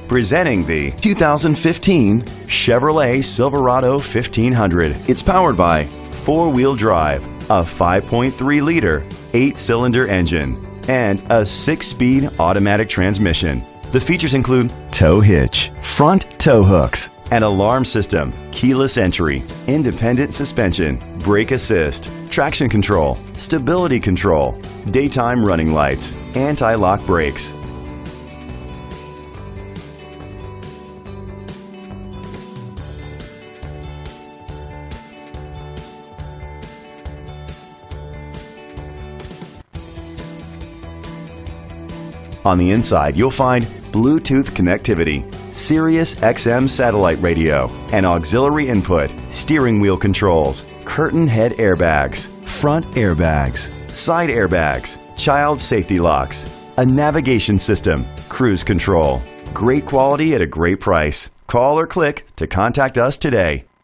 Presenting the 2015 Chevrolet Silverado 1500. It's powered by four-wheel drive, a 5.3-liter, 8-cylinder engine, and a 6-speed automatic transmission. The features include tow hitch, front tow hooks, an alarm system, keyless entry, independent suspension, brake assist, traction control, stability control, daytime running lights, anti-lock brakes. On the inside, you'll find Bluetooth connectivity, Sirius XM satellite radio, an auxiliary input, steering wheel controls, curtain head airbags, front airbags, side airbags, child safety locks, a navigation system, cruise control. Great quality at a great price. Call or click to contact us today.